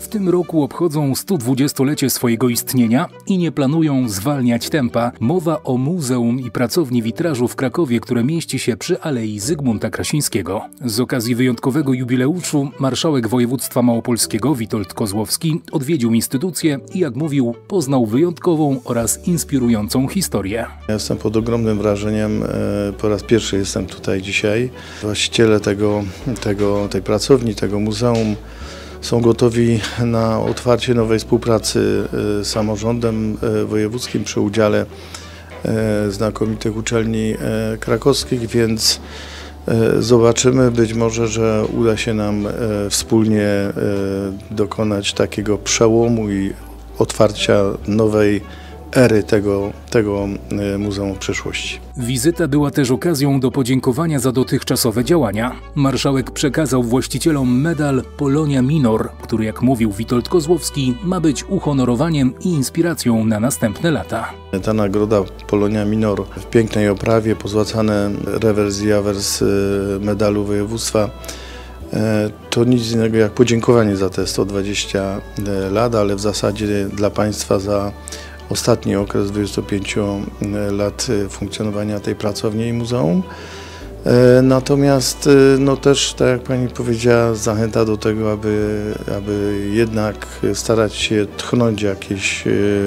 tym roku obchodzą 120-lecie swojego istnienia i nie planują zwalniać tempa. Mowa o Muzeum i Pracowni Witrażu w Krakowie, które mieści się przy Alei Zygmunta Krasińskiego. Z okazji wyjątkowego jubileuszu marszałek województwa małopolskiego Witold Kozłowski odwiedził instytucję i, jak mówił, poznał wyjątkową oraz inspirującą historię. Ja jestem pod ogromnym wrażeniem. Po raz pierwszy jestem tutaj dzisiaj. Właściciele tej pracowni, tego muzeum są gotowi na otwarcie nowej współpracy z samorządem wojewódzkim przy udziale znakomitych uczelni krakowskich, więc zobaczymy, być może, że uda się nam wspólnie dokonać takiego przełomu i otwarcia nowej ery tego muzeum w przyszłości. Wizyta była też okazją do podziękowania za dotychczasowe działania. Marszałek przekazał właścicielom medal Polonia Minor, który, jak mówił Witold Kozłowski, ma być uhonorowaniem i inspiracją na następne lata. Ta nagroda Polonia Minor w pięknej oprawie, pozłacane rewers i awers medalu województwa, to nic innego jak podziękowanie za te 120 lat, ale w zasadzie dla państwa za ostatni okres 25 lat funkcjonowania tej pracowni i muzeum. Natomiast też, tak jak pani powiedziała, zachęta do tego, aby jednak starać się tchnąć jakieś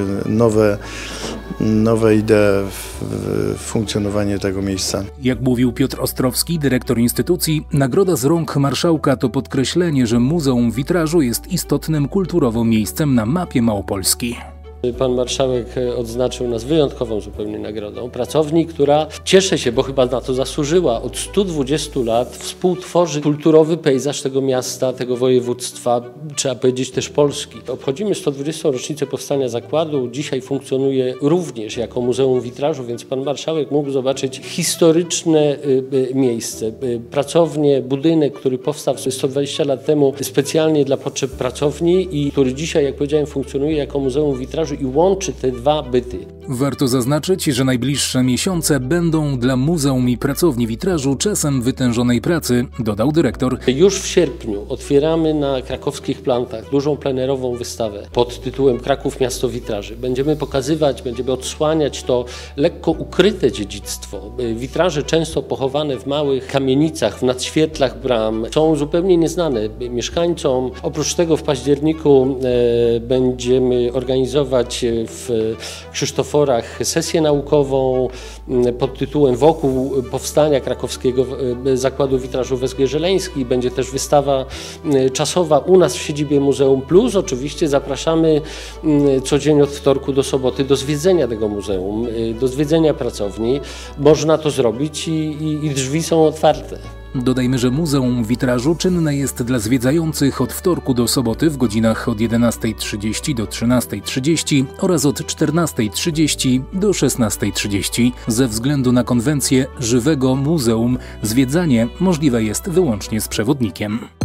nowe idee w funkcjonowanie tego miejsca. Jak mówił Piotr Ostrowski, dyrektor instytucji, nagroda z rąk marszałka to podkreślenie, że Muzeum Witrażu jest istotnym kulturowo miejscem na mapie Małopolski. Pan marszałek odznaczył nas wyjątkową zupełnie nagrodą. Pracowni, która, cieszę się, bo chyba na to zasłużyła, od 120 lat współtworzy kulturowy pejzaż tego miasta, tego województwa, trzeba powiedzieć też Polski. Obchodzimy 120. rocznicę powstania zakładu. Dzisiaj funkcjonuje również jako Muzeum Witrażu, więc pan marszałek mógł zobaczyć historyczne miejsce. Pracownię, budynek, który powstał 120 lat temu specjalnie dla potrzeb pracowni i który dzisiaj, jak powiedziałem, funkcjonuje jako Muzeum Witrażu i łączy te dwa byty. Warto zaznaczyć, że najbliższe miesiące będą dla Muzeum i Pracowni Witrażu czasem wytężonej pracy, dodał dyrektor. Już w sierpniu otwieramy na krakowskich plantach dużą plenerową wystawę pod tytułem Kraków Miasto Witraży. Będziemy pokazywać, będziemy odsłaniać to lekko ukryte dziedzictwo. Witraże często pochowane w małych kamienicach, w nadświetlach bram, są zupełnie nieznane mieszkańcom. Oprócz tego w październiku będziemy organizować w Krzysztoforach sesję naukową pod tytułem Wokół powstania krakowskiego Zakładu Witrażu Węzgierz-Żeleński. Będzie też wystawa czasowa u nas w siedzibie Muzeum Plus. Oczywiście zapraszamy codziennie od wtorku do soboty do zwiedzenia tego muzeum, do zwiedzenia pracowni. Można to zrobić i drzwi są otwarte. Dodajmy, że Muzeum Witrażu czynne jest dla zwiedzających od wtorku do soboty w godzinach od 11:30 do 13:30 oraz od 14:30 do 16:30. Ze względu na konwencję żywego muzeum zwiedzanie możliwe jest wyłącznie z przewodnikiem.